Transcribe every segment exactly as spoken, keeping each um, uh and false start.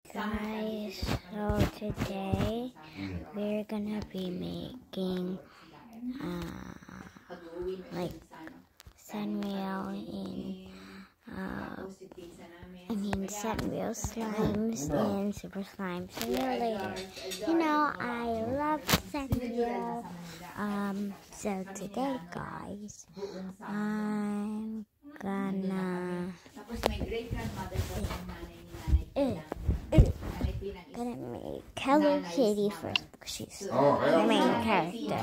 Guys, so today we're gonna be making uh, like Sanrio in uh, I mean Sanrio slimes in Super Slime Simulator. You know, I love Sanrio. Um, so today, guys, I'm gonna uh, uh, gonna make Hello Kitty first because she's the main character.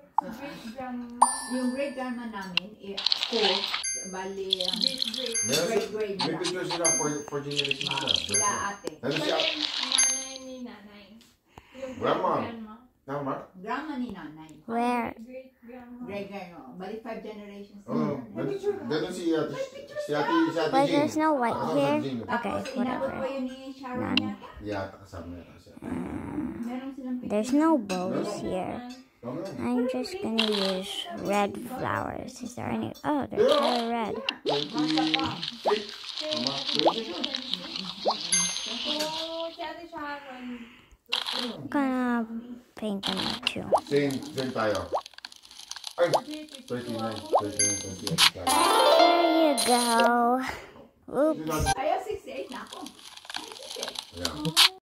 Yung great grandma namin, eh, ko, bali, great great may picture sila for, for generation sila. Sila ate. Ano siya? Nanay ni nanay. Yung Grandma. grandma. Tama? Grandma ni nanay. Where? Great grandma. Great grandma. Bali five generations. Oo. Ganun si ate. Si ate, si ate Wait, Jing. there's no white Kasama here? si Jing. Okay, Tapos inabot whatever. pa yun ni Sharon None. yata. Yata kasama yata siya. Meron silang picture. There's no bows here. Tama. I'm just gonna use red flowers. Is there any? Oh, there's color red. twenty-six. Tama. Oh, si Ate Sharon. I'm gonna paint them too. Same, same tayo. Ay, thirty-nine. thirty-nine, twenty-eight. There you go. Oops. Ayaw sixty-eight na ako. Ayan.